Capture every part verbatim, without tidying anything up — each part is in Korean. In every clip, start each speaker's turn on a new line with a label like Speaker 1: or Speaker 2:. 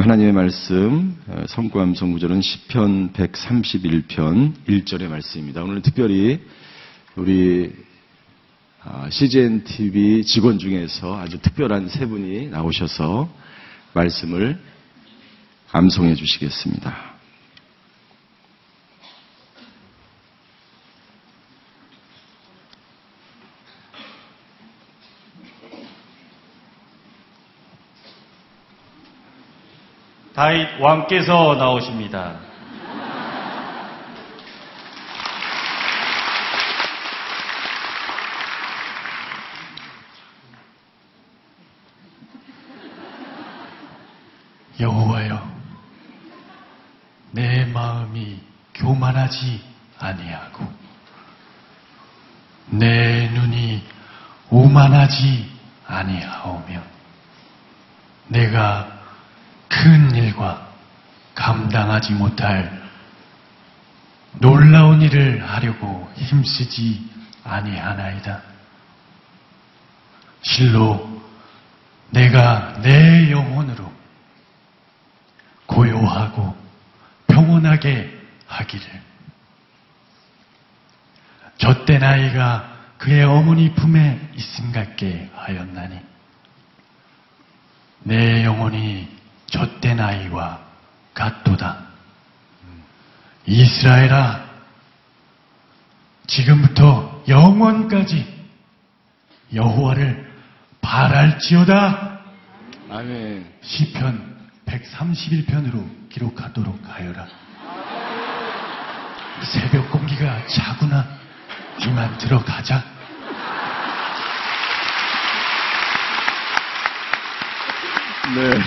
Speaker 1: 하나님의 말씀 성구암송 구절은 시편 백삼십일 편 일 절의 말씀입니다. 오늘 특별히 우리 씨지엔 티비 직원 중에서 아주 특별한 세 분이 나오셔서 말씀을 암송해 주시겠습니다.
Speaker 2: 다윗 왕께서 나오십니다.
Speaker 3: 여호와여, 내 마음이 교만하지 아니하고 내 눈이 오만하지 아니하오며 내가 큰 일과 감당하지 못할 놀라운 일을 하려고 힘쓰지 아니하나이다. 실로 내가 내 영혼으로 고요하고 평온하게 하기를, 젖된 아이가 그의 어머니 품에 있음 같게 하였나니 내 영혼이 젖된 아이와 같도다. 이스라엘아, 지금부터 영원까지 여호와를 바랄지어다.
Speaker 1: 아멘.
Speaker 3: 시편 백삼십일 편으로 기록하도록 하여라. 새벽 공기가 차구나. 이만 들어가자.
Speaker 1: 네.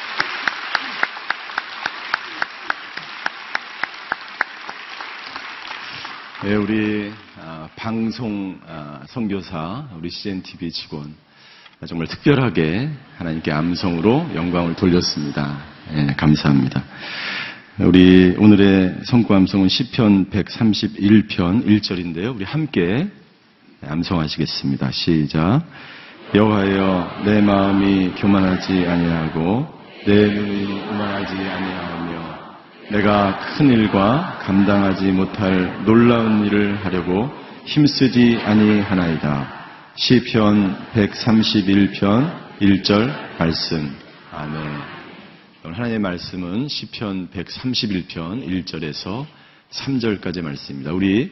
Speaker 1: 네, 우리 아, 방송 아, 선교사, 우리 씨지엔 티비 직원 정말 특별하게 하나님께 암송으로 영광을 돌렸습니다. 네, 감사합니다. 우리 오늘의 성구 암송은 시편 백삼십일 편 일 절인데요. 우리 함께 암송하시겠습니다. 시작. 여호와여, 내 마음이 교만하지 아니하고 내 눈이 오만하지 아니하며 내가 큰 일과 감당하지 못할 놀라운 일을 하려고 힘쓰지 아니하나이다. 시편 백삼십일 편 일 절 말씀. 아멘. 오늘 하나님의 말씀은 시편 백삼십일 편 일 절에서 삼 절까지 말씀입니다. 우리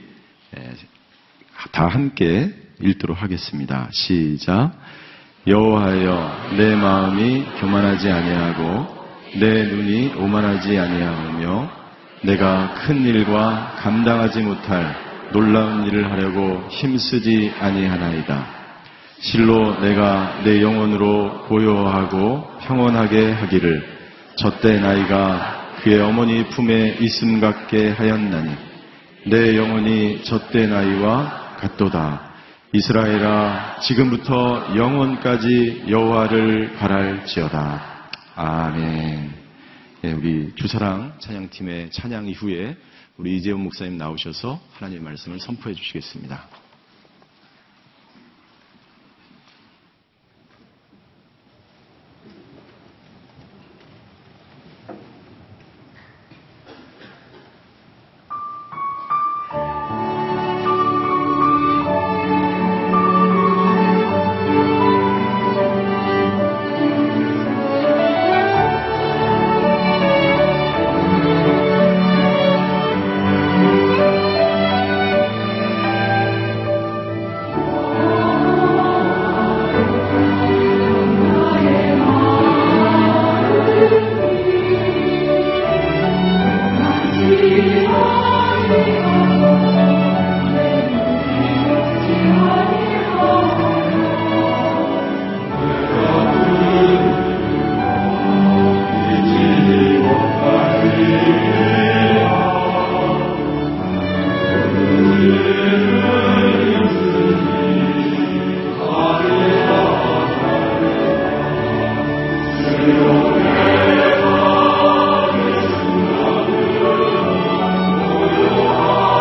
Speaker 1: 다 함께 읽도록 하겠습니다. 시작. 여호와여, 내 마음이 교만하지 아니하고 내 눈이 오만하지 아니하며 내가 큰 일과 감당하지 못할 놀라운 일을 하려고 힘쓰지 아니하나이다. 실로 내가 내 영혼으로 고요하고 평온하게 하기를 젖된 아이가 그의 어머니 품에 있음 같게 하였나니 내 영혼이 젖된 아이와 같도다. 이스라엘아, 지금부터 영원까지 여호와를 바랄지어다. 아멘. 네, 우리 주사랑 찬양팀의 찬양 이후에 우리 이재훈 목사님 나오셔서 하나님의 말씀을 선포해 주시겠습니다.
Speaker 4: Oh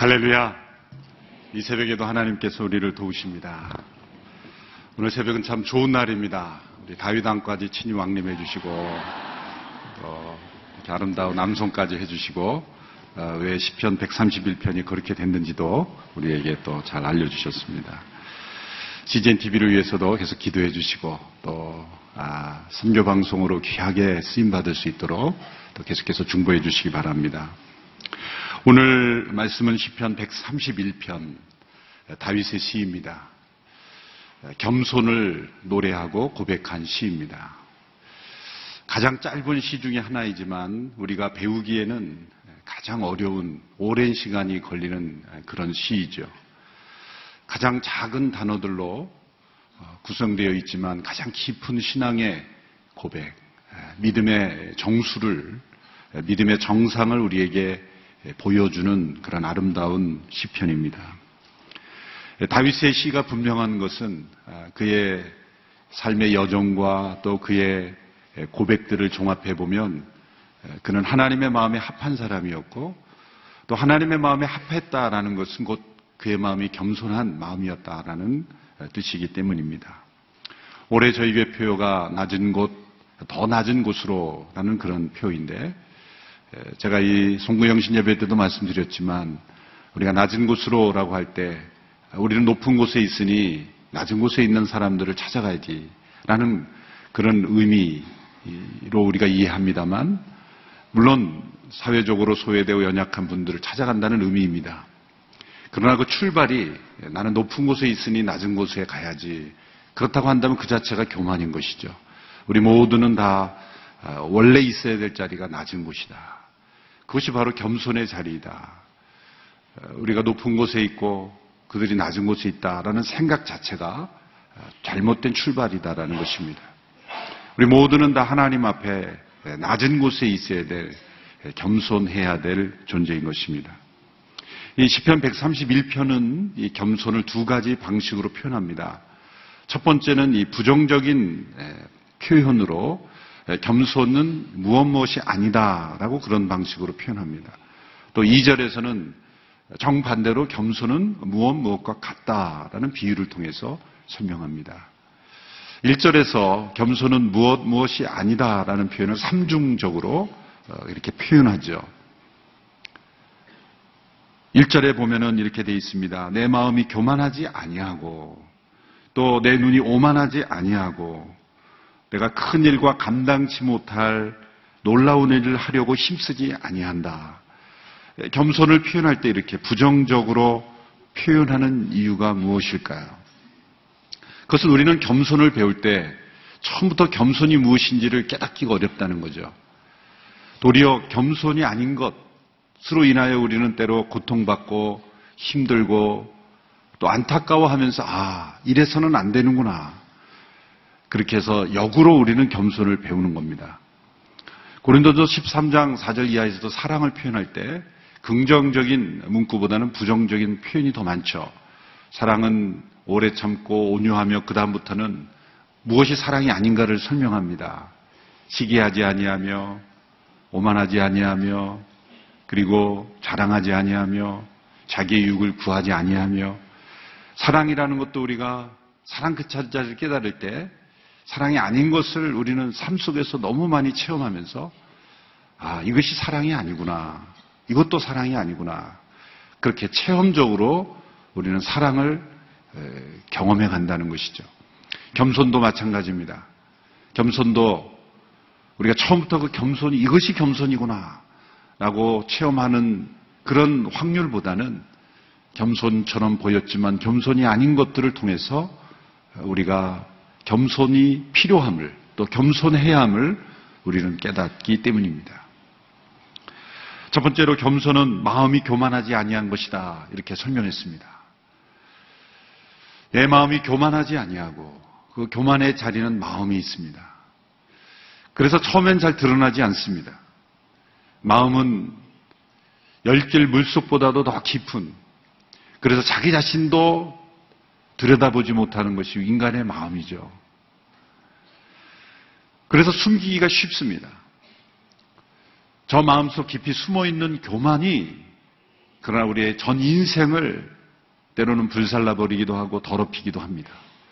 Speaker 4: 할렐루야. 이 새벽에도 하나님께서 우리를 도우십니다. 오늘 새벽은 참 좋은 날입니다. 우리 다윗 왕까지 친히 왕림해 주시고 또 이렇게 아름다운 암송까지 해주시고 어, 왜 시편 백삼십일 편이 그렇게 됐는지도 우리에게 또 잘 알려주셨습니다. 씨지엔 티비를 위해서도 계속 기도해 주시고 또 아, 선교 방송으로 귀하게 쓰임 받을 수 있도록 또 계속해서 중보해 주시기 바랍니다. 오늘 말씀은 시편 백삼십일 편 다윗의 시입니다. 겸손을 노래하고 고백한 시입니다. 가장 짧은 시 중에 하나이지만 우리가 배우기에는 가장 어려운 오랜 시간이 걸리는 그런 시이죠. 가장 작은 단어들로 구성되어 있지만 가장 깊은 신앙의 고백, 믿음의 정수를, 믿음의 정상을 우리에게 보여주는 그런 아름다운 시편입니다. 다윗의 시가 분명한 것은 그의 삶의 여정과 또 그의 고백들을 종합해 보면 그는 하나님의 마음에 합한 사람이었고 또 하나님의 마음에 합했다라는 것은 곧 그의 마음이 겸손한 마음이었다라는 뜻이기 때문입니다. 올해 저희 교회표가 낮은 곳, 더 낮은 곳으로라는 그런 표인데 제가 이 송구영신 예배 때도 말씀드렸지만 우리가 낮은 곳으로라고 할 때 우리는 높은 곳에 있으니 낮은 곳에 있는 사람들을 찾아가야지라는 그런 의미로 우리가 이해합니다만 물론 사회적으로 소외되고 연약한 분들을 찾아간다는 의미입니다. 그러나 그 출발이 나는 높은 곳에 있으니 낮은 곳에 가야지 그렇다고 한다면 그 자체가 교만인 것이죠. 우리 모두는 다 원래 있어야 될 자리가 낮은 곳이다. 그것이 바로 겸손의 자리이다. 우리가 높은 곳에 있고 그들이 낮은 곳에 있다라는 생각 자체가 잘못된 출발이다라는 것입니다. 우리 모두는 다 하나님 앞에 낮은 곳에 있어야 될, 겸손해야 될 존재인 것입니다. 이 시편 백삼십일 편은 이 겸손을 두 가지 방식으로 표현합니다. 첫 번째는 이 부정적인 표현으로 겸손은 무엇 무엇이 아니다라고 그런 방식으로 표현합니다. 또 이 절에서는 정반대로 겸손은 무엇 무엇과 같다라는 비유를 통해서 설명합니다. 일 절에서 겸손은 무엇 무엇이 아니다라는 표현을 삼중적으로 이렇게 표현하죠. 일 절에 보면은 이렇게 되어 있습니다. 내 마음이 교만하지 아니하고 또 내 눈이 오만하지 아니하고 내가 큰 일과 감당치 못할 놀라운 일을 하려고 힘쓰지 아니한다. 겸손을 표현할 때 이렇게 부정적으로 표현하는 이유가 무엇일까요? 그것은 우리는 겸손을 배울 때 처음부터 겸손이 무엇인지를 깨닫기가 어렵다는 거죠. 도리어 겸손이 아닌 것으로 인하여 우리는 때로 고통받고 힘들고 또 안타까워하면서 아, 이래서는 안 되는구나. 그렇게 해서 역으로 우리는 겸손을 배우는 겁니다. 고린도서 십삼 장 사 절 이하에서도 사랑을 표현할 때 긍정적인 문구보다는 부정적인 표현이 더 많죠. 사랑은 오래 참고 온유하며 그 다음부터는 무엇이 사랑이 아닌가를 설명합니다. 시기하지 아니하며 오만하지 아니하며 그리고 자랑하지 아니하며 자기의 유익을 구하지 아니하며 사랑이라는 것도 우리가 사랑 그 자체를 깨달을 때 사랑이 아닌 것을 우리는 삶 속에서 너무 많이 체험하면서 아, 이것이 사랑이 아니구나. 이것도 사랑이 아니구나. 그렇게 체험적으로 우리는 사랑을 경험해 간다는 것이죠. 겸손도 마찬가지입니다. 겸손도 우리가 처음부터 그 겸손이 이것이 겸손이구나 라고 체험하는 그런 확률보다는 겸손처럼 보였지만 겸손이 아닌 것들을 통해서 우리가 겸손이 필요함을 또 겸손해야 함을 우리는 깨닫기 때문입니다. 첫 번째로 겸손은 마음이 교만하지 아니한 것이다 이렇게 설명했습니다. 내 마음이 교만하지 아니하고 그 교만의 자리는 마음이 있습니다. 그래서 처음엔 잘 드러나지 않습니다. 마음은 열길 물속보다도 더 깊은 그래서 자기 자신도 들여다보지 못하는 것이 인간의 마음이죠. 그래서 숨기기가 쉽습니다. 저 마음속 깊이 숨어있는 교만이 그러나 우리의 전 인생을 때로는 불살라버리기도 하고 더럽히기도 합니다.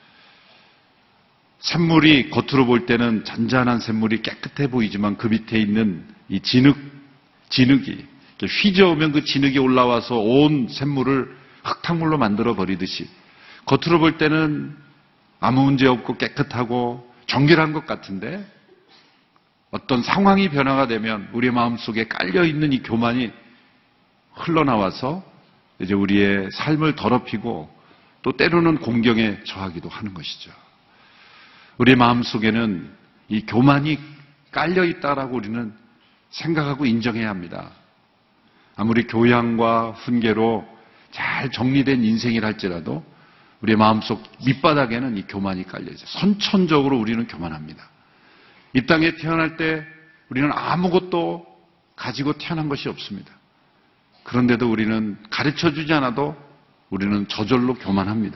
Speaker 4: 샘물이 겉으로 볼 때는 잔잔한 샘물이 깨끗해 보이지만 그 밑에 있는 이 진흙, 진흙이 휘저으면 그 진흙이 올라와서 온 샘물을 흙탕물로 만들어 버리듯이 겉으로 볼 때는 아무 문제 없고 깨끗하고 정결한 것 같은데 어떤 상황이 변화가 되면 우리의 마음속에 깔려있는 이 교만이 흘러나와서 이제 우리의 삶을 더럽히고 또 때로는 공경에 처하기도 하는 것이죠. 우리의 마음속에는 이 교만이 깔려있다라고 우리는 생각하고 인정해야 합니다. 아무리 교양과 훈계로 잘 정리된 인생이라 할지라도 우리의 마음속 밑바닥에는 이 교만이 깔려있어요. 선천적으로 우리는 교만합니다. 이 땅에 태어날 때 우리는 아무것도 가지고 태어난 것이 없습니다. 그런데도 우리는 가르쳐주지 않아도 우리는 저절로 교만합니다.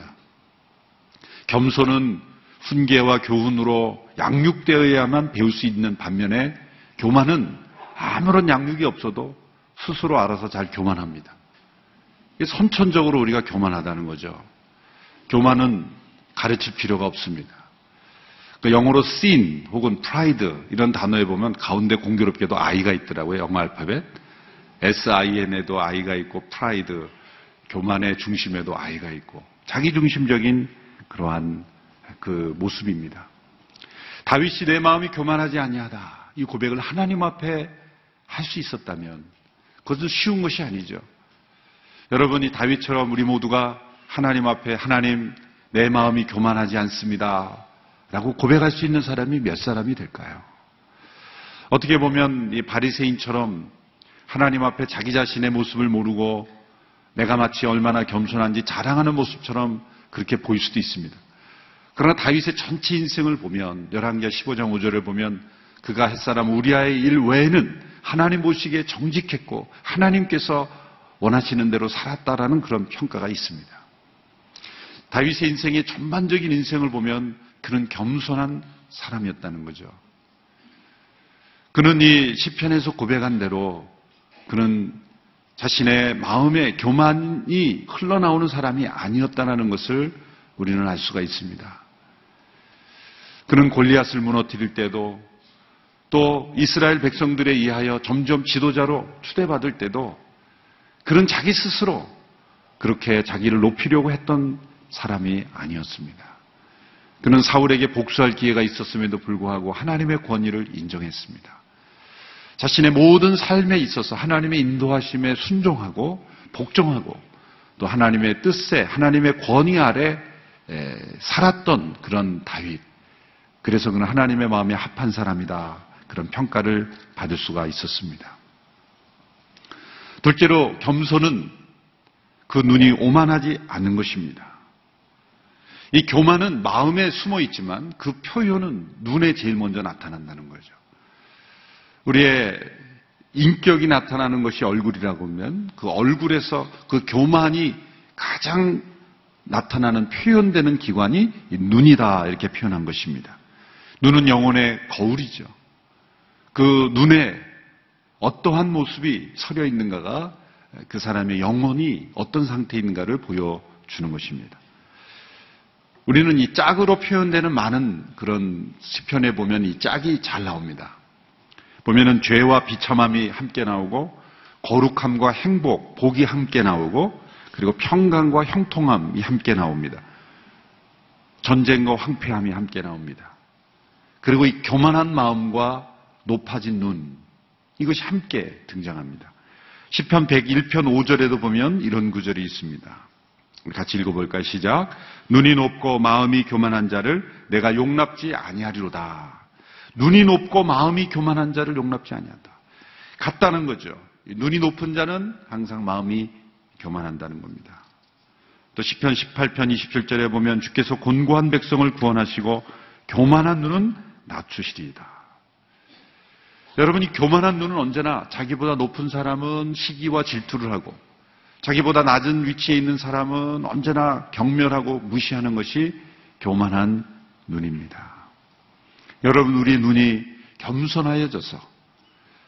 Speaker 4: 겸손은 훈계와 교훈으로 양육되어야만 배울 수 있는 반면에 교만은 아무런 양육이 없어도 스스로 알아서 잘 교만합니다. 이게 선천적으로 우리가 교만하다는 거죠. 교만은 가르칠 필요가 없습니다. 그러니까 영어로 sin 혹은 pride 이런 단어에 보면 가운데 공교롭게도 I가 있더라고요. 영어 알파벳. 에스아이엔에도 I가 있고 pride, 교만의 중심에도 I가 있고 자기중심적인 그러한 그 모습입니다. 다윗이 내 마음이 교만하지 아니하다. 이 고백을 하나님 앞에 할 수 있었다면 그것은 쉬운 것이 아니죠. 여러분이 다윗처럼 우리 모두가 하나님 앞에 하나님 내 마음이 교만하지 않습니다 라고 고백할 수 있는 사람이 몇 사람이 될까요? 어떻게 보면 이 바리새인처럼 하나님 앞에 자기 자신의 모습을 모르고 내가 마치 얼마나 겸손한지 자랑하는 모습처럼 그렇게 보일 수도 있습니다. 그러나 다윗의 전체 인생을 보면 열왕기하 십오 장 오 절을 보면 그가 햇사람 우리아의 일 외에는 하나님 보시기에 정직했고 하나님께서 원하시는 대로 살았다라는 그런 평가가 있습니다. 다윗의 인생의 전반적인 인생을 보면 그는 겸손한 사람이었다는 거죠. 그는 이 시편에서 고백한 대로 그는 자신의 마음에 교만이 흘러나오는 사람이 아니었다는 것을 우리는 알 수가 있습니다. 그는 골리앗을 무너뜨릴 때도 또 이스라엘 백성들에 의하여 점점 지도자로 추대받을 때도 그는 자기 스스로 그렇게 자기를 높이려고 했던 사람이 아니었습니다. 그는 사울에게 복수할 기회가 있었음에도 불구하고 하나님의 권위를 인정했습니다. 자신의 모든 삶에 있어서 하나님의 인도하심에 순종하고 복종하고 또 하나님의 뜻에 하나님의 권위 아래 살았던 그런 다윗. 그래서 그는 하나님의 마음에 합한 사람이다. 그런 평가를 받을 수가 있었습니다. 둘째로 겸손은 그 눈이 오만하지 않는 것입니다. 이 교만은 마음에 숨어 있지만 그 표현은 눈에 제일 먼저 나타난다는 거죠. 우리의 인격이 나타나는 것이 얼굴이라고 하면 그 얼굴에서 그 교만이 가장 나타나는 표현되는 기관이 눈이다 이렇게 표현한 것입니다. 눈은 영혼의 거울이죠. 그 눈에 어떠한 모습이 서려 있는가가 그 사람의 영혼이 어떤 상태에 있는가를 보여주는 것입니다. 우리는 이 짝으로 표현되는 많은 그런 시편에 보면 이 짝이 잘 나옵니다. 보면은 죄와 비참함이 함께 나오고 거룩함과 행복, 복이 함께 나오고 그리고 평강과 형통함이 함께 나옵니다. 전쟁과 황폐함이 함께 나옵니다. 그리고 이 교만한 마음과 높아진 눈, 이것이 함께 등장합니다. 시편 백일 편 오 절에도 보면 이런 구절이 있습니다. 같이 읽어볼까요? 시작. 눈이 높고 마음이 교만한 자를 내가 용납지 아니하리로다. 눈이 높고 마음이 교만한 자를 용납지 아니하다. 같다는 거죠. 눈이 높은 자는 항상 마음이 교만한다는 겁니다. 또 시편 십팔 편 이십칠 절에 보면 주께서 곤고한 백성을 구원하시고 교만한 눈은 낮추시리이다. 여러분, 이 교만한 눈은 언제나 자기보다 높은 사람은 시기와 질투를 하고 자기보다 낮은 위치에 있는 사람은 언제나 경멸하고 무시하는 것이 교만한 눈입니다. 여러분, 우리 눈이 겸손하여져서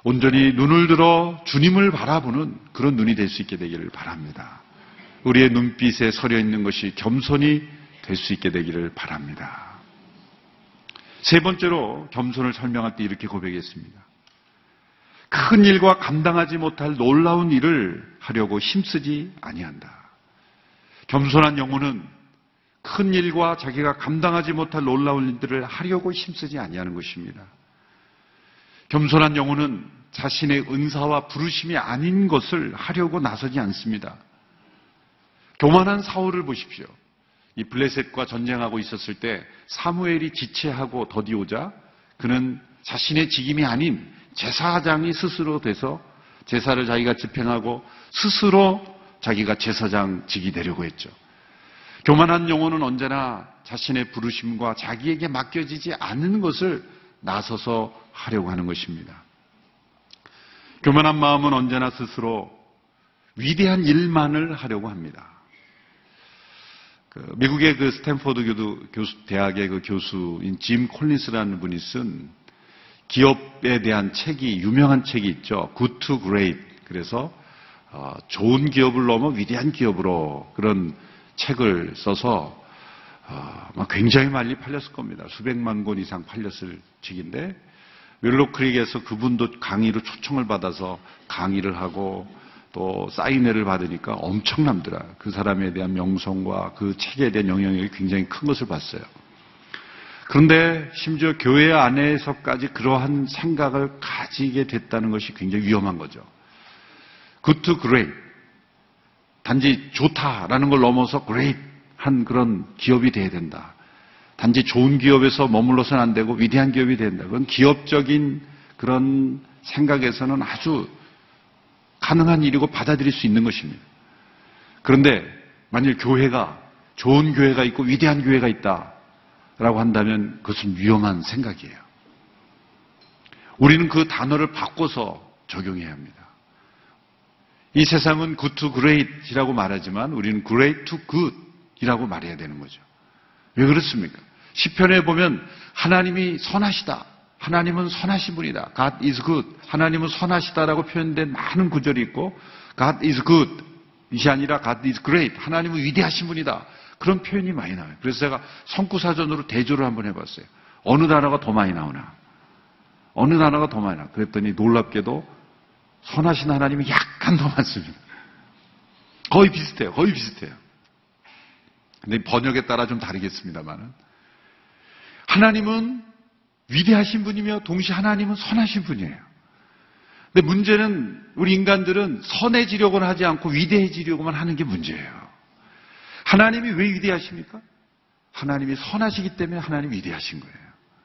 Speaker 4: 온전히 눈을 들어 주님을 바라보는 그런 눈이 될 수 있게 되기를 바랍니다. 우리의 눈빛에 서려 있는 것이 겸손이 될 수 있게 되기를 바랍니다. 세 번째로 겸손을 설명할 때 이렇게 고백했습니다. 큰 일과 감당하지 못할 놀라운 일을 하려고 힘쓰지 아니한다. 겸손한 영혼은 큰 일과 자기가 감당하지 못할 놀라운 일들을 하려고 힘쓰지 아니하는 것입니다. 겸손한 영혼은 자신의 은사와 부르심이 아닌 것을 하려고 나서지 않습니다. 교만한 사울을 보십시오. 이 블레셋과 전쟁하고 있었을 때 사무엘이 지체하고 더디오자 그는 자신의 직임이 아닌 제사장이 스스로 돼서 제사를 자기가 집행하고 스스로 자기가 제사장직이 되려고 했죠. 교만한 영혼은 언제나 자신의 부르심과 자기에게 맡겨지지 않는 것을 나서서 하려고 하는 것입니다. 교만한 마음은 언제나 스스로 위대한 일만을 하려고 합니다. 그 미국의 그 스탠포드 교수, 교수, 대학의 그 교수인 짐 콜린스라는 분이 쓴 기업에 대한 책이, 유명한 책이 있죠. Good to Great. 그래서 어, 좋은 기업을 넘어 위대한 기업으로 그런 책을 써서 어, 굉장히 많이 팔렸을 겁니다. 수백만 권 이상 팔렸을 책인데 윌로크릭에서 그분도 강의로 초청을 받아서 강의를 하고 또 사인회를 받으니까 엄청납더라. 그 사람에 대한 명성과 그 책에 대한 영향력이 굉장히 큰 것을 봤어요. 그런데 심지어 교회 안에서까지 그러한 생각을 가지게 됐다는 것이 굉장히 위험한 거죠. Good to great. 단지 좋다라는 걸 넘어서 great한 그런 기업이 돼야 된다. 단지 좋은 기업에서 머물러서는 안 되고 위대한 기업이 된다. 그건 기업적인 그런 생각에서는 아주 가능한 일이고 받아들일 수 있는 것입니다. 그런데 만일 교회가 좋은 교회가 있고 위대한 교회가 있다라고 한다면 그것은 위험한 생각이에요. 우리는 그 단어를 바꿔서 적용해야 합니다. 이 세상은 good to great이라고 말하지만 우리는 great to good이라고 말해야 되는 거죠. 왜 그렇습니까? 시편에 보면 하나님이 선하시다. 하나님은 선하신 분이다. God is good. 하나님은 선하시다라고 표현된 많은 구절이 있고 God is good. 이것이 아니라 God is great. 하나님은 위대하신 분이다. 그런 표현이 많이 나와요. 그래서 제가 성구사전으로 대조를 한번 해봤어요. 어느 단어가 더 많이 나오나? 어느 단어가 더 많이 나오나? 그랬더니 놀랍게도 선하신 하나님이 약간 더 많습니다. 거의 비슷해요. 거의 비슷해요. 근데 번역에 따라 좀 다르겠습니다만은. 하나님은 위대하신 분이며 동시에 하나님은 선하신 분이에요. 근데 문제는 우리 인간들은 선해지려고는 하지 않고 위대해지려고만 하는 게 문제예요. 하나님이 왜 위대하십니까? 하나님이 선하시기 때문에 하나님이 위대하신 거예요.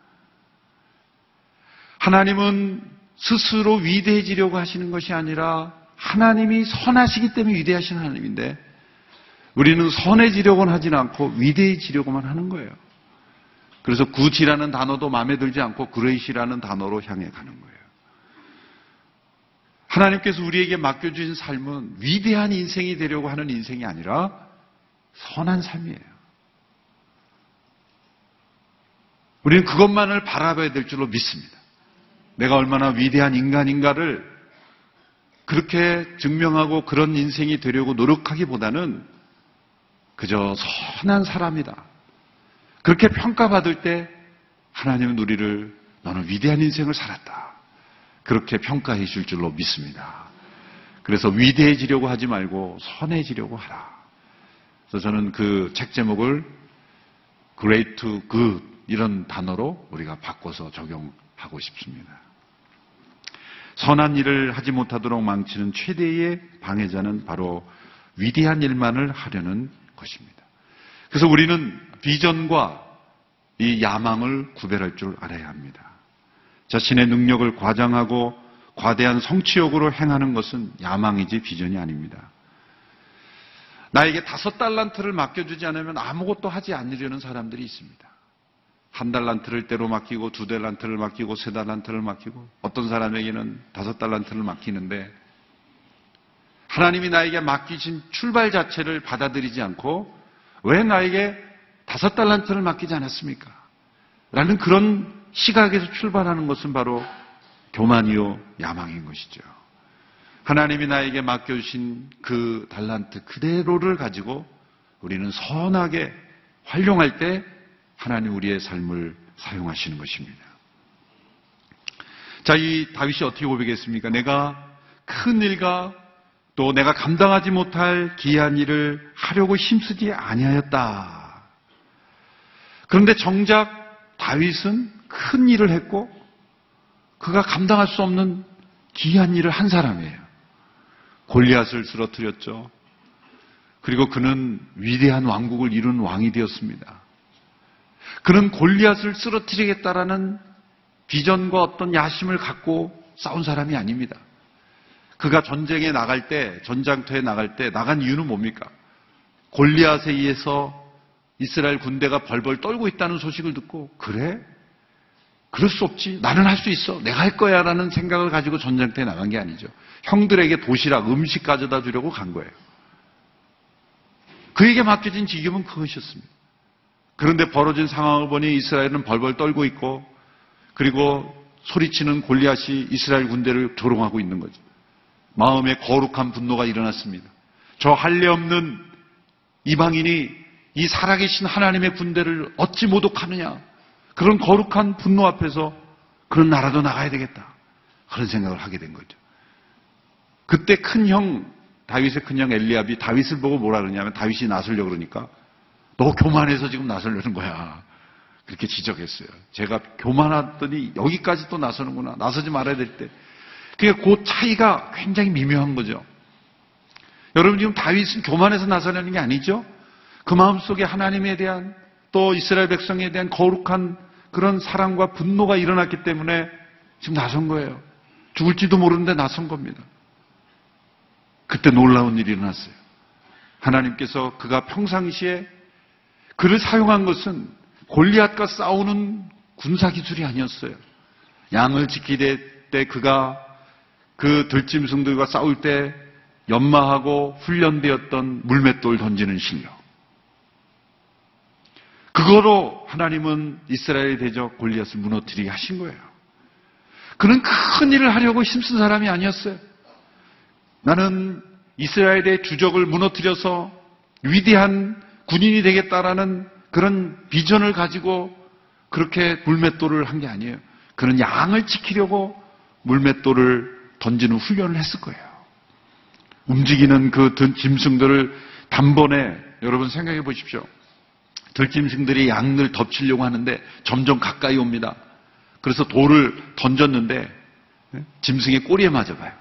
Speaker 4: 하나님은 스스로 위대해지려고 하시는 것이 아니라 하나님이 선하시기 때문에 위대하신 하나님인데 우리는 선해지려고는 하진 않고 위대해지려고만 하는 거예요. 그래서 굿이라는 단어도 마음에 들지 않고 그레이시라는 단어로 향해 가는 거예요. 하나님께서 우리에게 맡겨주신 삶은 위대한 인생이 되려고 하는 인생이 아니라 선한 삶이에요. 우리는 그것만을 바라봐야 될 줄로 믿습니다. 내가 얼마나 위대한 인간인가를 그렇게 증명하고 그런 인생이 되려고 노력하기보다는 그저 선한 사람이다. 그렇게 평가받을 때 하나님은 우리를 너는 위대한 인생을 살았다. 그렇게 평가해 줄 줄로 믿습니다. 그래서 위대해지려고 하지 말고 선해지려고 하라. 그래서 저는 그 책 제목을 Great to Good 이런 단어로 우리가 바꿔서 적용하고 싶습니다. 선한 일을 하지 못하도록 망치는 최대의 방해자는 바로 위대한 일만을 하려는 것입니다. 그래서 우리는 비전과 이 야망을 구별할 줄 알아야 합니다. 자신의 능력을 과장하고 과대한 성취욕으로 행하는 것은 야망이지 비전이 아닙니다. 나에게 다섯 달란트를 맡겨주지 않으면 아무것도 하지 않으려는 사람들이 있습니다. 한 달란트를 때로 맡기고 두 달란트를 맡기고 세 달란트를 맡기고 어떤 사람에게는 다섯 달란트를 맡기는데 하나님이 나에게 맡기신 출발 자체를 받아들이지 않고 왜 나에게 다섯 달란트를 맡기지 않았습니까? 라는 그런 시각에서 출발하는 것은 바로 교만이요 야망인 것이죠. 하나님이 나에게 맡겨주신 그 달란트 그대로를 가지고 우리는 선하게 활용할 때 하나님 우리의 삶을 사용하시는 것입니다. 자, 이 다윗이 어떻게 고백했습니까? 내가 큰 일과 또 내가 감당하지 못할 기이한 일을 하려고 힘쓰지 아니하였다. 그런데 정작 다윗은 큰 일을 했고 그가 감당할 수 없는 기이한 일을 한 사람이에요. 골리앗을 쓰러뜨렸죠. 그리고 그는 위대한 왕국을 이룬 왕이 되었습니다. 그는 골리앗을 쓰러뜨리겠다라는 비전과 어떤 야심을 갖고 싸운 사람이 아닙니다. 그가 전쟁에 나갈 때, 전장터에 나갈 때 나간 이유는 뭡니까? 골리앗에 의해서 이스라엘 군대가 벌벌 떨고 있다는 소식을 듣고 그래? 그럴 수 없지. 나는 할 수 있어. 내가 할 거야 라는 생각을 가지고 전장터에 나간 게 아니죠. 형들에게 도시락, 음식 가져다 주려고 간 거예요. 그에게 맡겨진 직임은 그것이었습니다. 그런데 벌어진 상황을 보니 이스라엘은 벌벌 떨고 있고 그리고 소리치는 골리앗이 이스라엘 군대를 조롱하고 있는 거죠. 마음에 거룩한 분노가 일어났습니다. 저 할례 없는 이방인이 이 살아계신 하나님의 군대를 어찌 모독하느냐. 그런 거룩한 분노 앞에서 그런 나라도 나가야 되겠다. 그런 생각을 하게 된 거죠. 그때 큰형, 다윗의 큰형 엘리압이 다윗을 보고 뭐라 그러냐면 다윗이 나서려고 그러니까 너 교만해서 지금 나서려는 거야. 그렇게 지적했어요. 제가 교만하더니 여기까지 또 나서는구나. 나서지 말아야 될 때. 그러니까 그 차이가 굉장히 미묘한 거죠. 여러분 지금 다윗은 교만해서 나서려는 게 아니죠. 그 마음속에 하나님에 대한 또 이스라엘 백성에 대한 거룩한 그런 사랑과 분노가 일어났기 때문에 지금 나선 거예요. 죽을지도 모르는데 나선 겁니다. 그때 놀라운 일이 일어났어요. 하나님께서 그가 평상시에 그를 사용한 것은 골리앗과 싸우는 군사기술이 아니었어요. 양을 지킬 때 그가 그 들짐승들과 싸울 때 연마하고 훈련되었던 물맷돌 던지는 실력. 그거로 하나님은 이스라엘의 대적 골리앗을 무너뜨리게 하신 거예요. 그는 큰 일을 하려고 힘쓴 사람이 아니었어요. 나는 이스라엘의 주적을 무너뜨려서 위대한 군인이 되겠다라는 그런 비전을 가지고 그렇게 물맷돌을 한 게 아니에요. 그는 양을 지키려고 물맷돌을 던지는 훈련을 했을 거예요. 움직이는 그 짐승들을 단번에 여러분 생각해 보십시오. 들짐승들이 양을 덮치려고 하는데 점점 가까이 옵니다. 그래서 돌을 던졌는데 짐승의 꼬리에 맞아봐요.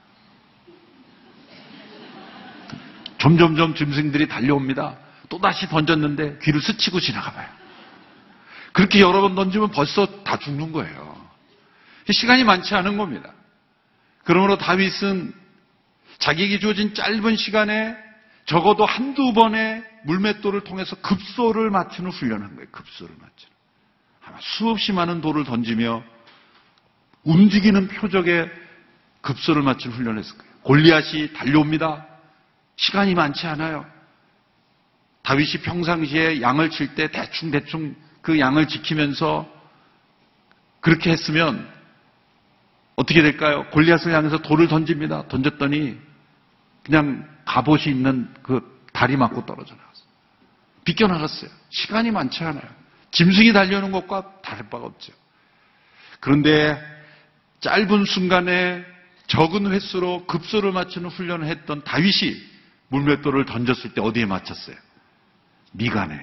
Speaker 4: 점점점 짐승들이 달려옵니다. 또다시 던졌는데 귀를 스치고 지나가봐요. 그렇게 여러 번 던지면 벌써 다 죽는 거예요. 시간이 많지 않은 겁니다. 그러므로 다윗은 자기에게 주어진 짧은 시간에 적어도 한두 번의 물맷돌을 통해서 급소를 맞추는 훈련을 한 거예요. 급소를 맞추는. 아마 수없이 많은 돌을 던지며 움직이는 표적에 급소를 맞추는 훈련을 했을 거예요. 골리앗이 달려옵니다. 시간이 많지 않아요. 다윗이 평상시에 양을 칠 때 대충대충 그 양을 지키면서 그렇게 했으면 어떻게 될까요? 골리앗을 향해서 돌을 던집니다. 던졌더니 그냥 갑옷이 있는 그 다리 맞고 떨어져 나갔어요. 비껴나갔어요. 시간이 많지 않아요. 짐승이 달려오는 것과 다를 바가 없죠. 그런데 짧은 순간에 적은 횟수로 급소를 맞추는 훈련을 했던 다윗이 물맷돌을 던졌을 때 어디에 맞췄어요? 미간에.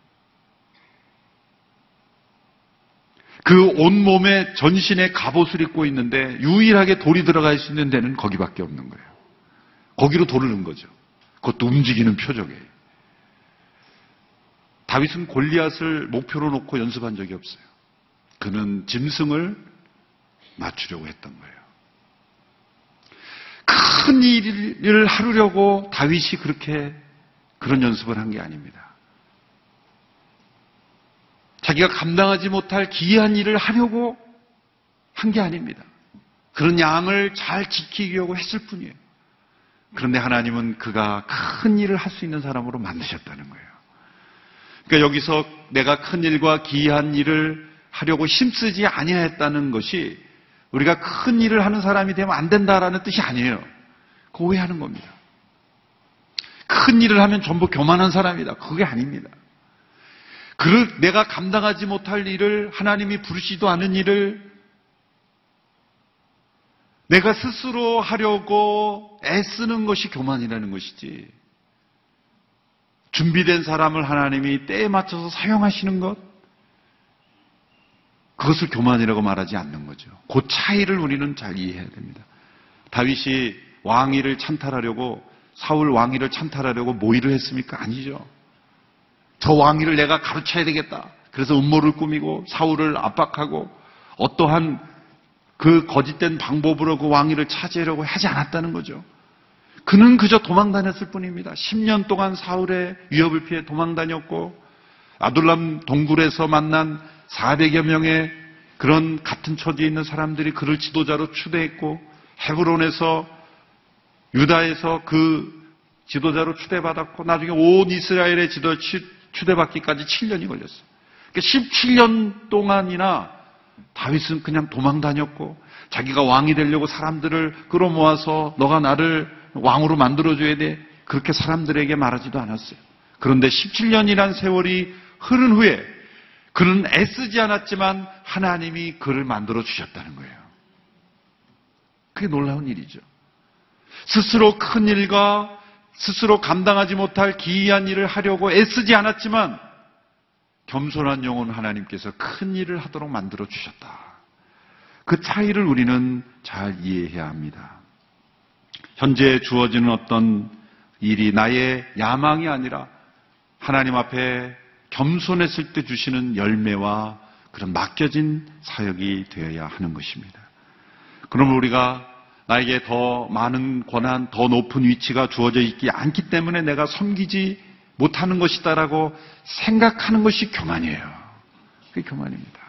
Speaker 4: 그 온몸에 전신에 갑옷을 입고 있는데 유일하게 돌이 들어갈 수 있는 데는 거기밖에 없는 거예요. 거기로 돌을 넣은 거죠. 그것도 움직이는 표적에. 다윗은 골리앗을 목표로 놓고 연습한 적이 없어요. 그는 짐승을 맞추려고 했던 거예요. 큰 일을 하려고 다윗이 그렇게 그런 연습을 한 게 아닙니다. 자기가 감당하지 못할 기이한 일을 하려고 한 게 아닙니다. 그런 양을 잘 지키려고 했을 뿐이에요. 그런데 하나님은 그가 큰 일을 할 수 있는 사람으로 만드셨다는 거예요. 그러니까 여기서 내가 큰 일과 기이한 일을 하려고 힘쓰지 아니하였다는 것이 우리가 큰 일을 하는 사람이 되면 안 된다라는 뜻이 아니에요. 그거 오해하는 겁니다. 큰 일을 하면 전부 교만한 사람이다. 그게 아닙니다. 그 내가 감당하지 못할 일을, 하나님이 부르시지도 않은 일을 내가 스스로 하려고 애쓰는 것이 교만이라는 것이지, 준비된 사람을 하나님이 때에 맞춰서 사용하시는 것, 그것을 교만이라고 말하지 않는 거죠. 그 차이를 우리는 잘 이해해야 됩니다. 다윗이 왕위를 찬탈하려고, 사울 왕위를 찬탈하려고 뭐 일을 했습니까? 아니죠. 저 왕위를 내가 가르쳐야 되겠다. 그래서 음모를 꾸미고 사울을 압박하고 어떠한 그 거짓된 방법으로 그 왕위를 차지하려고 하지 않았다는 거죠. 그는 그저 도망 다녔을 뿐입니다. 십 년 동안 사울의 위협을 피해 도망 다녔고, 아둘람 동굴에서 만난 사백여 명의 그런 같은 처지에 있는 사람들이 그를 지도자로 추대했고, 헤브론에서, 유다에서 그 지도자로 추대받았고, 나중에 온 이스라엘의 지도 추대받기까지 칠 년이 걸렸어요. 그러니까 십칠 년 동안이나 다윗은 그냥 도망 다녔고, 자기가 왕이 되려고 사람들을 끌어모아서 너가 나를 왕으로 만들어줘야 돼, 그렇게 사람들에게 말하지도 않았어요. 그런데 십칠 년이란 세월이 흐른 후에 그는 애쓰지 않았지만 하나님이 그를 만들어 주셨다는 거예요. 그게 놀라운 일이죠. 스스로 큰 일과 스스로 감당하지 못할 기이한 일을 하려고 애쓰지 않았지만 겸손한 영혼 하나님께서 큰 일을 하도록 만들어 주셨다. 그 차이를 우리는 잘 이해해야 합니다. 현재 주어지는 어떤 일이 나의 야망이 아니라 하나님 앞에 겸손했을 때 주시는 열매와 그런 맡겨진 사역이 되어야 하는 것입니다. 그러면 우리가 나에게 더 많은 권한, 더 높은 위치가 주어져 있지 않기 때문에 내가 섬기지 못하는 것이다라고 생각하는 것이 교만이에요. 그게 교만입니다.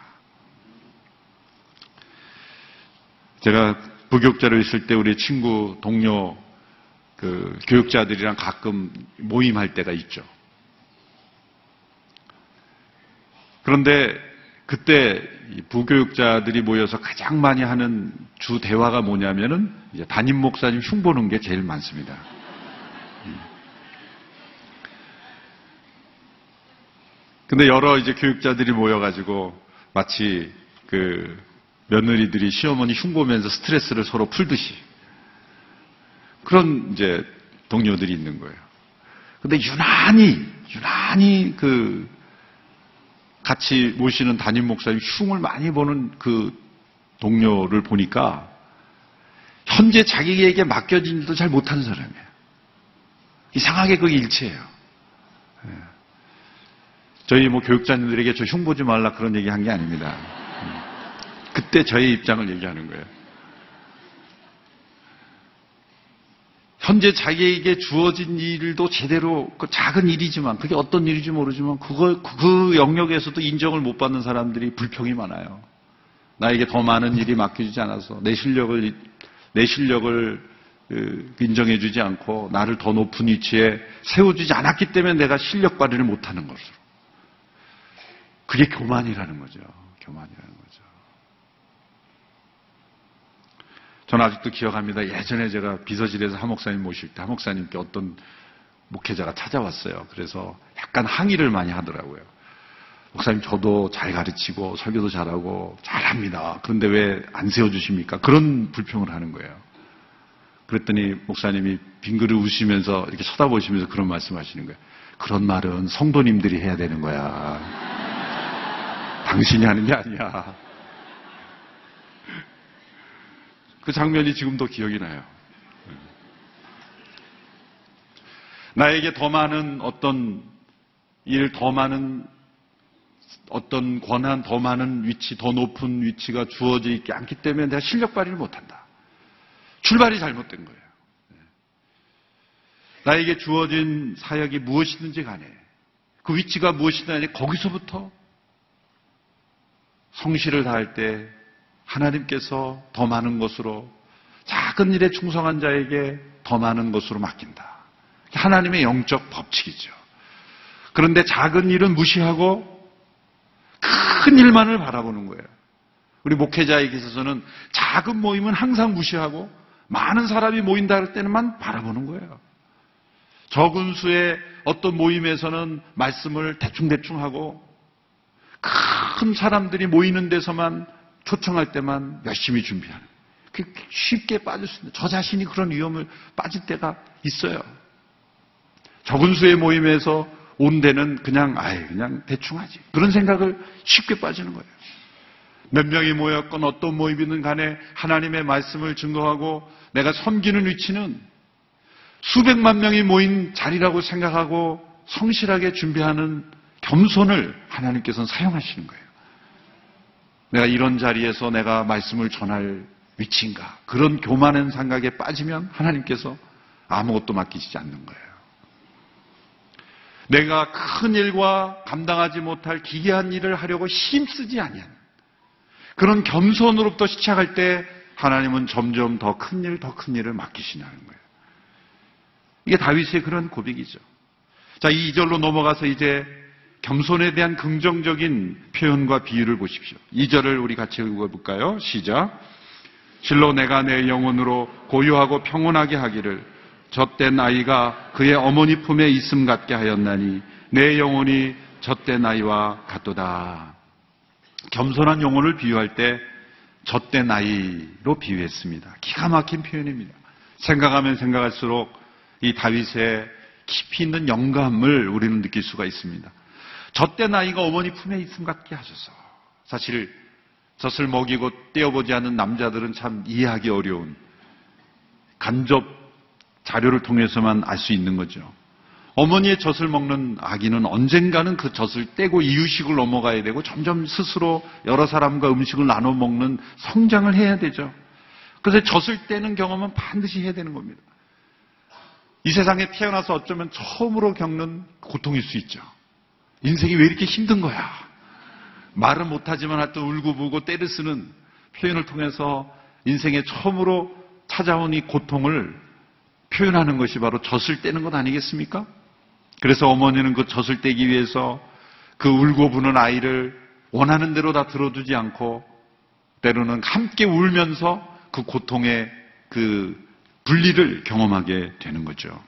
Speaker 4: 제가 부교육자로 있을 때 우리 친구, 동료, 그 교육자들이랑 가끔 모임할 때가 있죠. 그런데 그때 부교육자들이 모여서 가장 많이 하는 주 대화가 뭐냐면은 이제 담임 목사님 흉보는 게 제일 많습니다. 근데 여러 이제 교육자들이 모여가지고 마치 그 며느리들이 시어머니 흉보면서 스트레스를 서로 풀듯이 그런 이제 동료들이 있는 거예요. 근데 유난히 유난히 그 같이 모시는 담임 목사님 흉을 많이 보는 그 동료를 보니까 현재 자기에게 맡겨진 일도 잘 못하는 사람이에요. 이상하게 그게 일치해요. 저희 뭐 교육자님들에게 저 흉 보지 말라 그런 얘기 한 게 아닙니다. 그때 저의 입장을 얘기하는 거예요. 현재 자기에게 주어진 일도 제대로 그 작은 일이지만 그게 어떤 일인지 모르지만 그걸 그 영역에서도 인정을 못 받는 사람들이 불평이 많아요. 나에게 더 많은 일이 맡겨지지 않아서 내 실력을 내 실력을 인정해주지 않고 나를 더 높은 위치에 세워주지 않았기 때문에 내가 실력 발휘를 못하는 것으로. 그게 교만이라는 거죠. 교만이라는 거죠. 저는 아직도 기억합니다. 예전에 제가 비서실에서 하 목사님 모실 때 하 목사님께 어떤 목회자가 찾아왔어요. 그래서 약간 항의를 많이 하더라고요. 목사님 저도 잘 가르치고 설교도 잘하고 잘합니다. 그런데 왜 안 세워주십니까? 그런 불평을 하는 거예요. 그랬더니 목사님이 빙그레 웃으면서 이렇게 쳐다보시면서 그런 말씀하시는 거예요. 그런 말은 성도님들이 해야 되는 거야. 당신이 하는 게 아니야. 그 장면이 지금도 기억이 나요. 나에게 더 많은 어떤 일, 더 많은 어떤 권한, 더 많은 위치, 더 높은 위치가 주어져 있지 않기 때문에 내가 실력 발휘를 못한다. 출발이 잘못된 거예요. 나에게 주어진 사역이 무엇이든지 간에 그 위치가 무엇이든 간에 거기서부터 성실을 다할 때 하나님께서 더 많은 것으로 작은 일에 충성한 자에게 더 많은 것으로 맡긴다. 하나님의 영적 법칙이죠. 그런데 작은 일은 무시하고 큰 일만을 바라보는 거예요. 우리 목회자에게 있어서는 작은 모임은 항상 무시하고 많은 사람이 모인다 할 때는만 바라보는 거예요. 적은 수의 어떤 모임에서는 말씀을 대충대충 하고 큰 사람들이 모이는 데서만 초청할 때만 열심히 준비하는, 쉽게 빠질 수 있는, 저 자신이 그런 위험을 빠질 때가 있어요. 적은 수의 모임에서 온 데는 그냥 아예 그냥 대충 하지, 그런 생각을 쉽게 빠지는 거예요. 몇 명이 모였건 어떤 모임이든 간에 하나님의 말씀을 증거하고 내가 섬기는 위치는 수백만 명이 모인 자리라고 생각하고 성실하게 준비하는 겸손을 하나님께서는 사용하시는 거예요. 내가 이런 자리에서 내가 말씀을 전할 위치인가, 그런 교만한 생각에 빠지면 하나님께서 아무것도 맡기시지 않는 거예요. 내가 큰 일과 감당하지 못할 기이한 일을 하려고 힘쓰지 아니하는 그런 겸손으로부터 시작할 때 하나님은 점점 더 큰 일, 더 큰 일을 맡기시냐는 거예요. 이게 다윗의 그런 고백이죠. 자, 이 절로 넘어가서 이제 겸손에 대한 긍정적인 표현과 비유를 보십시오. 이 절을 우리 같이 읽어볼까요? 시작. 실로 내가 내 영혼으로 고요하고 평온하게 하기를 젖된 아이가 그의 어머니 품에 있음 같게 하였나니 내 영혼이 젖된 아이와 같도다. 겸손한 영혼을 비유할 때 젖된 아이로 비유했습니다. 기가 막힌 표현입니다. 생각하면 생각할수록 이 다윗의 깊이 있는 영감을 우리는 느낄 수가 있습니다. 젖된 아이가 어머니 품에 있음 같게 하셔서, 사실 젖을 먹이고 떼어보지 않은 남자들은 참 이해하기 어려운 간접 자료를 통해서만 알 수 있는 거죠. 어머니의 젖을 먹는 아기는 언젠가는 그 젖을 떼고 이유식을 넘어가야 되고 점점 스스로 여러 사람과 음식을 나눠 먹는 성장을 해야 되죠. 그래서 젖을 떼는 경험은 반드시 해야 되는 겁니다. 이 세상에 태어나서 어쩌면 처음으로 겪는 고통일 수 있죠. 인생이 왜 이렇게 힘든 거야? 말은 못하지만 하여튼 울고불고 때를 쓰는 표현을 통해서 인생에 처음으로 찾아온 이 고통을 표현하는 것이 바로 젖을 떼는 것 아니겠습니까? 그래서 어머니는 그 젖을 떼기 위해서 그 울고 부는 아이를 원하는 대로 다 들어주지 않고 때로는 함께 울면서 그 고통의 그 분리를 경험하게 되는 거죠.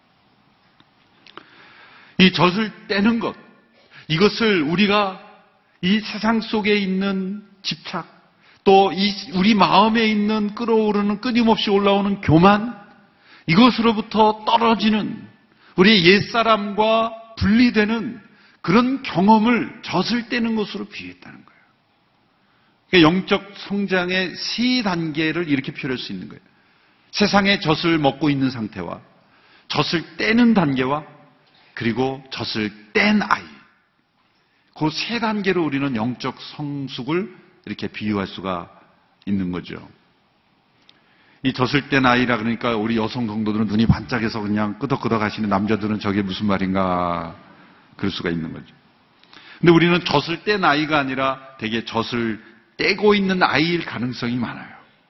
Speaker 4: 이 젖을 떼는 것, 이것을 우리가 이 세상 속에 있는 집착, 또 이 우리 마음에 있는 끓어오르는 끊임없이 올라오는 교만, 이것으로부터 떨어지는 우리 옛사람과 분리되는 그런 경험을 젖을 떼는 것으로 비유했다는 거예요. 그러니까 영적 성장의 세 단계를 이렇게 표현할 수 있는 거예요. 세상의 젖을 먹고 있는 상태와 젖을 떼는 단계와 그리고 젖을 뗀 아이, 그 세 단계로 우리는 영적 성숙을 이렇게 비유할 수가 있는 거죠. 이 젖을 뗀 아이라 그러니까 우리 여성 성도들은 눈이 반짝해서 그냥 끄덕끄덕 하시는, 남자들은 저게 무슨 말인가 그럴 수가 있는 거죠. 근데 우리는 젖을 뗀 아이가 아니라 되게 젖을 떼고 있는 아이일 가능성이 많아요.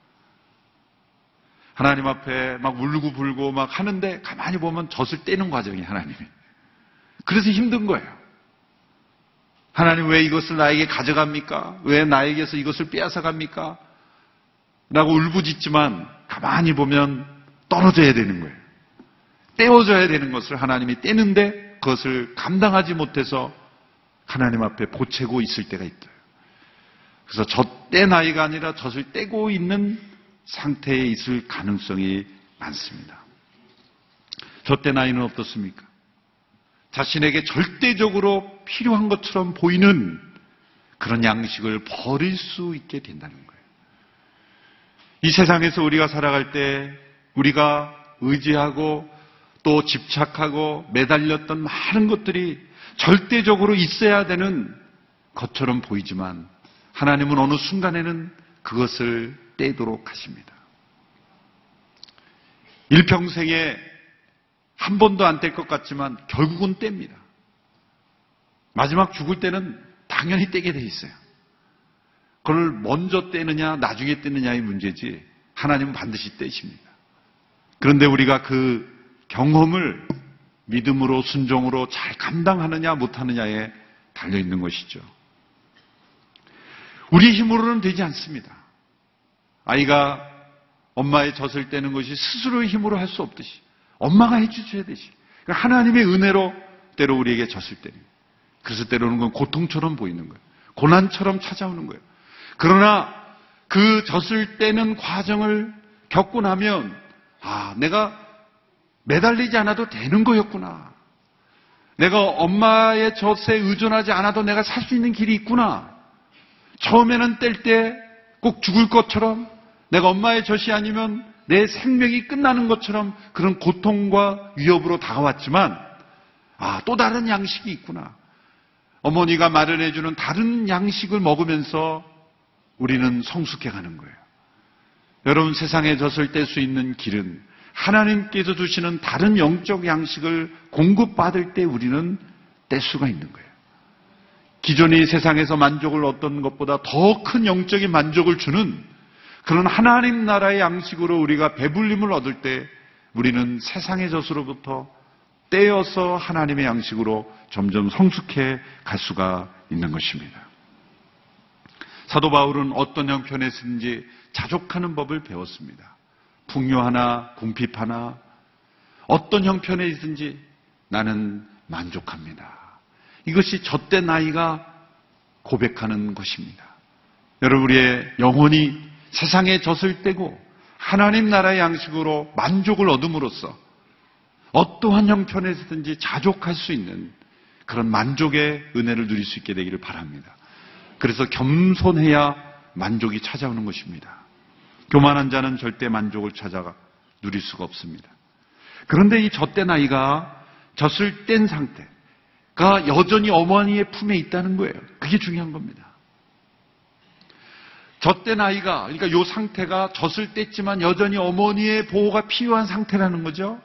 Speaker 4: 하나님 앞에 막 울고 불고 막 하는데 가만히 보면 젖을 떼는 과정이 하나님이. 그래서 힘든 거예요. 하나님 왜 이것을 나에게 가져갑니까? 왜 나에게서 이것을 빼앗아갑니까? 라고 울부짖지만 가만히 보면 떨어져야 되는 거예요. 떼어져야 되는 것을 하나님이 떼는데 그것을 감당하지 못해서 하나님 앞에 보채고 있을 때가 있어요. 그래서 젖뗀 아이가 아니라 젖을 떼고 있는 상태에 있을 가능성이 많습니다. 젖뗀 아이는 어떻습니까? 자신에게 절대적으로 필요한 것처럼 보이는 그런 양식을 버릴 수 있게 된다는 거예요. 이 세상에서 우리가 살아갈 때 우리가 의지하고 또 집착하고 매달렸던 많은 것들이 절대적으로 있어야 되는 것처럼 보이지만 하나님은 어느 순간에는 그것을 떼도록 하십니다. 일평생에 한 번도 안 뗄 것 같지만 결국은 뗍니다. 마지막 죽을 때는 당연히 떼게 돼 있어요. 그걸 먼저 떼느냐 나중에 떼느냐의 문제지 하나님은 반드시 떼십니다. 그런데 우리가 그 경험을 믿음으로 순종으로 잘 감당하느냐 못하느냐에 달려있는 것이죠. 우리 힘으로는 되지 않습니다. 아이가 엄마의 젖을 떼는 것이 스스로의 힘으로 할 수 없듯이 엄마가 해주셔야 되지. 하나님의 은혜로 때로 우리에게 젖을 떼는 거예요. 그래서 때로는 건 고통처럼 보이는 거예요. 고난처럼 찾아오는 거예요. 그러나 그 젖을 떼는 과정을 겪고 나면 아, 내가 매달리지 않아도 되는 거였구나. 내가 엄마의 젖에 의존하지 않아도 내가 살 수 있는 길이 있구나. 처음에는 뗄 때 꼭 죽을 것처럼 내가 엄마의 젖이 아니면 내 생명이 끝나는 것처럼 그런 고통과 위협으로 다가왔지만 아, 또 다른 양식이 있구나. 어머니가 마련해주는 다른 양식을 먹으면서 우리는 성숙해가는 거예요. 여러분, 세상에 젖을 뗄 수 있는 길은 하나님께서 주시는 다른 영적 양식을 공급받을 때 우리는 뗄 수가 있는 거예요. 기존의 세상에서 만족을 얻던 것보다 더 큰 영적인 만족을 주는 그런 하나님 나라의 양식으로 우리가 배불림을 얻을 때 우리는 세상의 젖으로부터 떼어서 하나님의 양식으로 점점 성숙해 갈 수가 있는 것입니다. 사도 바울은 어떤 형편에서든지 자족하는 법을 배웠습니다. 풍요하나 궁핍하나 어떤 형편에 있든지 나는 만족합니다. 이것이 젖된 아이가 고백하는 것입니다. 여러분, 우리의 영혼이 세상의 젖을 떼고 하나님 나라의 양식으로 만족을 얻음으로써 어떠한 형편에서든지 자족할 수 있는 그런 만족의 은혜를 누릴 수 있게 되기를 바랍니다. 그래서 겸손해야 만족이 찾아오는 것입니다. 교만한 자는 절대 만족을 찾아가 누릴 수가 없습니다. 그런데 이 젖된 아이가 젖을 뗀 상태가 여전히 어머니의 품에 있다는 거예요. 그게 중요한 겁니다. 젖된 아이가, 그러니까 이 상태가 젖을 뗐지만 여전히 어머니의 보호가 필요한 상태라는 거죠.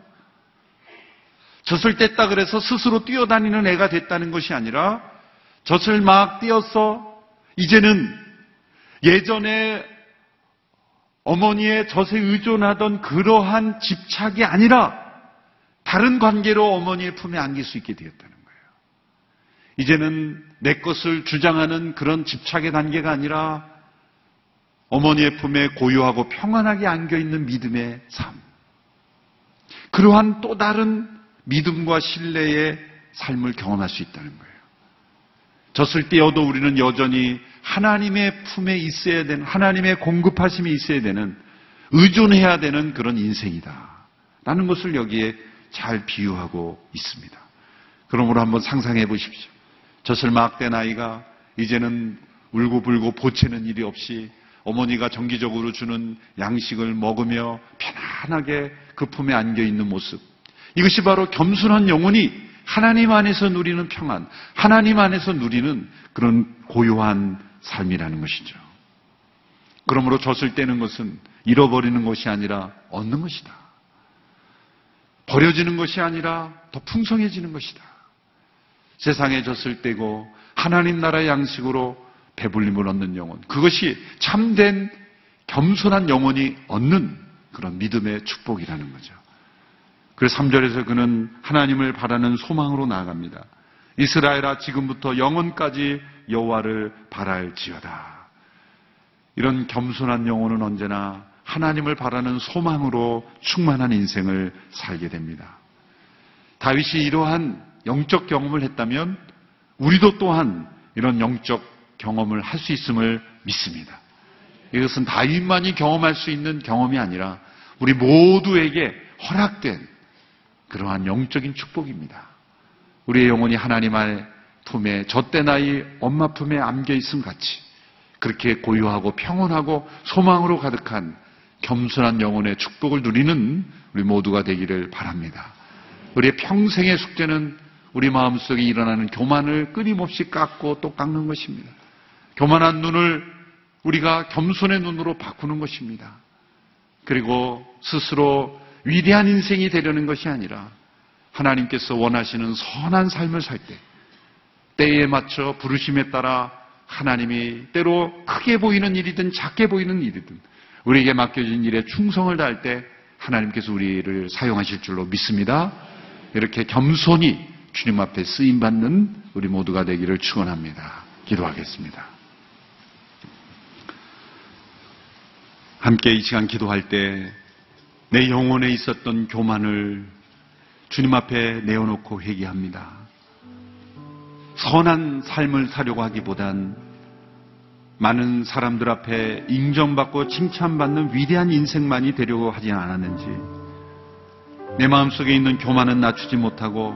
Speaker 4: 젖을 뗐다 그래서 스스로 뛰어다니는 애가 됐다는 것이 아니라 젖을 막 떼어서 이제는 예전에 어머니의 젖에 의존하던 그러한 집착이 아니라 다른 관계로 어머니의 품에 안길 수 있게 되었다는 거예요. 이제는 내 것을 주장하는 그런 집착의 단계가 아니라 어머니의 품에 고요하고 평안하게 안겨있는 믿음의 삶. 그러한 또 다른 믿음과 신뢰의 삶을 경험할 수 있다는 거예요. 젖을 떼어도 우리는 여전히 하나님의 품에 있어야 되는, 하나님의 공급하심이 있어야 되는, 의존해야 되는 그런 인생이다 라는 것을 여기에 잘 비유하고 있습니다. 그러므로 한번 상상해 보십시오. 젖을 막 뗀 아이가 이제는 울고불고 보채는 일이 없이 어머니가 정기적으로 주는 양식을 먹으며 편안하게 그 품에 안겨있는 모습, 이것이 바로 겸손한 영혼이 하나님 안에서 누리는 평안, 하나님 안에서 누리는 그런 고요한 삶이라는 것이죠. 그러므로 젖을 떼는 것은 잃어버리는 것이 아니라 얻는 것이다. 버려지는 것이 아니라 더 풍성해지는 것이다. 세상에 젖을 떼고 하나님 나라의 양식으로 배불림을 얻는 영혼, 그것이 참된 겸손한 영혼이 얻는 그런 믿음의 축복이라는 거죠. 그래서 삼 절에서 그는 하나님을 바라는 소망으로 나아갑니다. 이스라엘아, 지금부터 영원까지 여호와를 바랄지어다. 이런 겸손한 영혼은 언제나 하나님을 바라는 소망으로 충만한 인생을 살게 됩니다. 다윗이 이러한 영적 경험을 했다면 우리도 또한 이런 영적 경험을 할 수 있음을 믿습니다. 이것은 다윗만이 경험할 수 있는 경험이 아니라 우리 모두에게 허락된 그러한 영적인 축복입니다. 우리의 영혼이 하나님의 품에 젖된 아이 엄마 품에 안겨 있음 같이 그렇게 고요하고 평온하고 소망으로 가득한 겸손한 영혼의 축복을 누리는 우리 모두가 되기를 바랍니다. 우리의 평생의 숙제는 우리 마음속에 일어나는 교만을 끊임없이 깎고 또 깎는 것입니다. 교만한 눈을 우리가 겸손의 눈으로 바꾸는 것입니다. 그리고 스스로 위대한 인생이 되려는 것이 아니라 하나님께서 원하시는 선한 삶을 살 때 때에 맞춰 부르심에 따라 하나님이 때로 크게 보이는 일이든 작게 보이는 일이든 우리에게 맡겨진 일에 충성을 다할 때 하나님께서 우리를 사용하실 줄로 믿습니다. 이렇게 겸손히 주님 앞에 쓰임받는 우리 모두가 되기를 축원합니다. 기도하겠습니다. 함께 이 시간 기도할 때 내 영혼에 있었던 교만을 주님 앞에 내어놓고 회개합니다. 선한 삶을 사려고 하기보단 많은 사람들 앞에 인정받고 칭찬받는 위대한 인생만이 되려고 하지 않았는지, 내 마음속에 있는 교만은 낮추지 못하고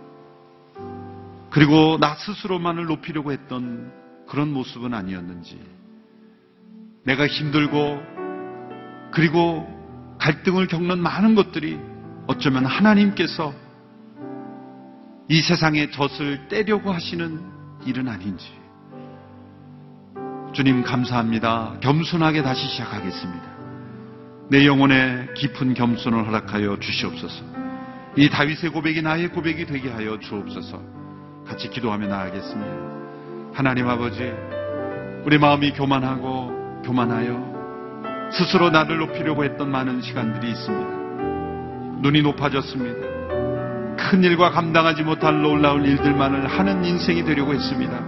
Speaker 4: 그리고 나 스스로만을 높이려고 했던 그런 모습은 아니었는지, 내가 힘들고 그리고 갈등을 겪는 많은 것들이 어쩌면 하나님께서 이 세상의 젖을 떼려고 하시는 일은 아닌지. 주님 감사합니다. 겸손하게 다시 시작하겠습니다. 내 영혼에 깊은 겸손을 허락하여 주시옵소서. 이 다윗의 고백이 나의 고백이 되게 하여 주옵소서. 같이 기도하며 나아가겠습니다. 하나님 아버지, 우리 마음이 교만하고 교만하여 스스로 나를 높이려고 했던 많은 시간들이 있습니다. 눈이 높아졌습니다. 큰 일과 감당하지 못할 놀라운 일들만을 하는 인생이 되려고 했습니다.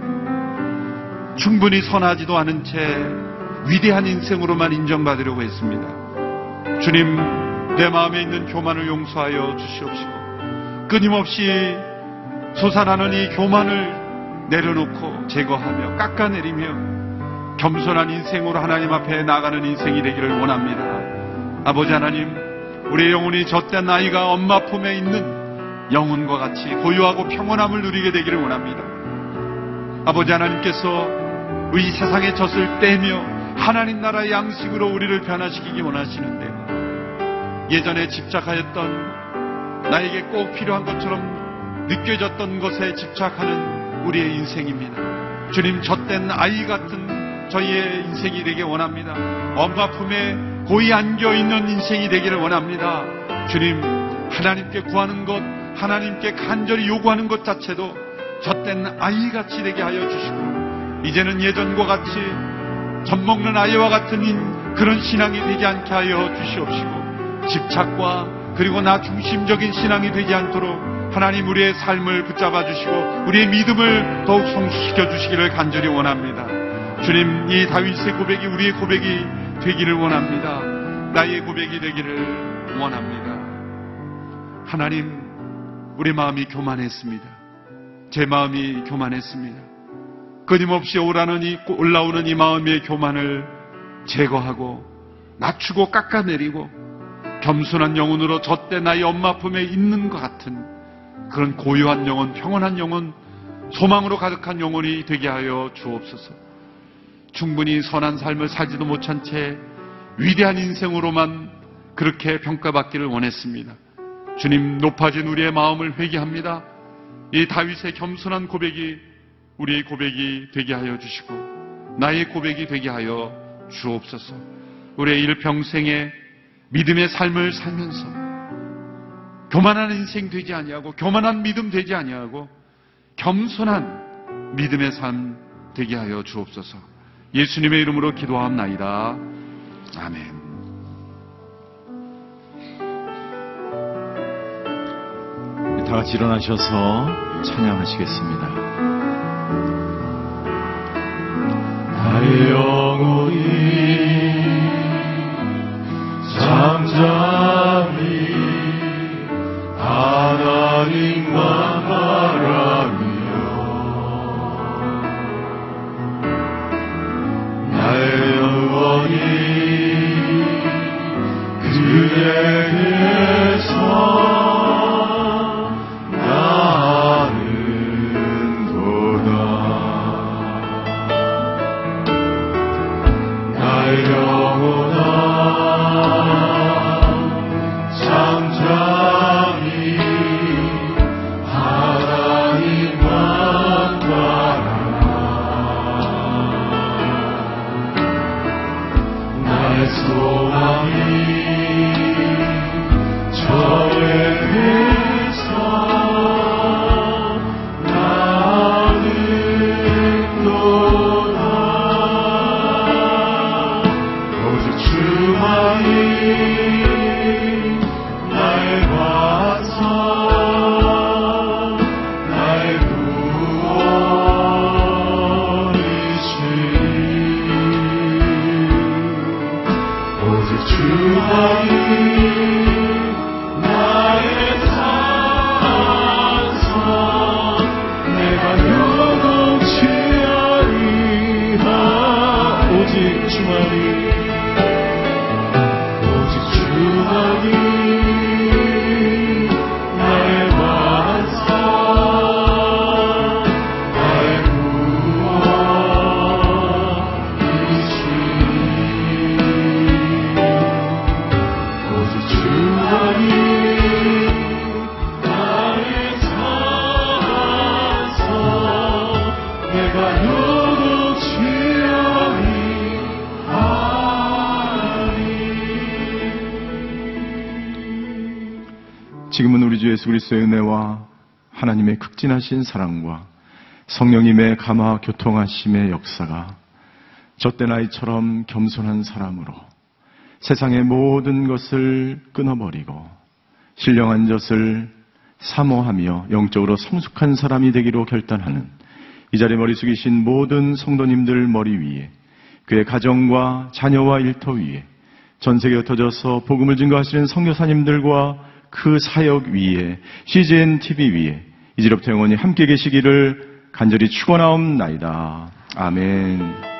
Speaker 4: 충분히 선하지도 않은 채 위대한 인생으로만 인정받으려고 했습니다. 주님, 내 마음에 있는 교만을 용서하여 주시옵시고 끊임없이 솟아나는 이 교만을 내려놓고 제거하며 깎아내리며 겸손한 인생으로 하나님 앞에 나가는 인생이 되기를 원합니다. 아버지 하나님, 우리의 영혼이 젖된 아이가 엄마 품에 있는 영혼과 같이 고요하고 평온함을 누리게 되기를 원합니다. 아버지 하나님께서 이 세상의 젖을 떼며 하나님 나라의 양식으로 우리를 변화시키기 원하시는데, 예전에 집착하였던 나에게 꼭 필요한 것처럼 느껴졌던 것에 집착하는 우리의 인생입니다. 주님, 젖된 아이 같은 저희의 인생이 되기 원합니다. 엄마 품에 고이 안겨있는 인생이 되기를 원합니다. 주님, 하나님께 구하는 것, 하나님께 간절히 요구하는 것 자체도 젖된 아이같이 되게 하여 주시고, 이제는 예전과 같이 젖먹는 아이와 같은 그런 신앙이 되지 않게 하여 주시옵시고, 집착과 그리고 나 중심적인 신앙이 되지 않도록 하나님 우리의 삶을 붙잡아 주시고 우리의 믿음을 더욱 성숙시켜 주시기를 간절히 원합니다. 주님, 이 다윗의 고백이 우리의 고백이 되기를 원합니다. 나의 고백이 되기를 원합니다. 하나님, 우리 마음이 교만했습니다. 제 마음이 교만했습니다. 끊임없이 오라는 이, 올라오는 이 마음의 교만을 제거하고 낮추고 깎아내리고 겸손한 영혼으로 젖된 나의 엄마 품에 있는 것 같은 그런 고요한 영혼, 평온한 영혼, 소망으로 가득한 영혼이 되게 하여 주옵소서. 충분히 선한 삶을 살지도 못한 채 위대한 인생으로만 그렇게 평가받기를 원했습니다. 주님, 높아진 우리의 마음을 회개합니다. 이 다윗의 겸손한 고백이 우리의 고백이 되게 하여 주시고 나의 고백이 되게 하여 주옵소서. 우리의 일평생에 믿음의 삶을 살면서 교만한 인생 되지 아니하고 교만한 믿음 되지 아니하고 겸손한 믿음의 삶 되게 하여 주옵소서. 예수님의 이름으로 기도합나이다. 아멘.
Speaker 1: 다 같이 일어나셔서 찬양하시겠습니다.
Speaker 3: 나의 영혼이 잠잠히 하나님만 바라며 나의 영혼이 그에게서 오직 주만이 오직 주만이 나의 완성 나의 구원이시니 오직 주만이 나의 산성 내가
Speaker 1: 지금은 우리 주 예수 그리스도의 은혜와 하나님의 극진하신 사랑과 성령님의 감화 교통하심의 역사가 젖된 아이처럼 겸손한 사람으로 세상의 모든 것을 끊어버리고 신령한 젖을 사모하며 영적으로 성숙한 사람이 되기로 결단하는 이 자리에 머리 숙이신 모든 성도님들 머리 위에 그의 가정과 자녀와 일터 위에 전 세계에 흩어져서 복음을 증거하시는 선교사님들과 그 사역 위에 씨지엔 티비 위에 이제부터 영원히 함께 계시기를 간절히 축원하옵나이다. 아멘.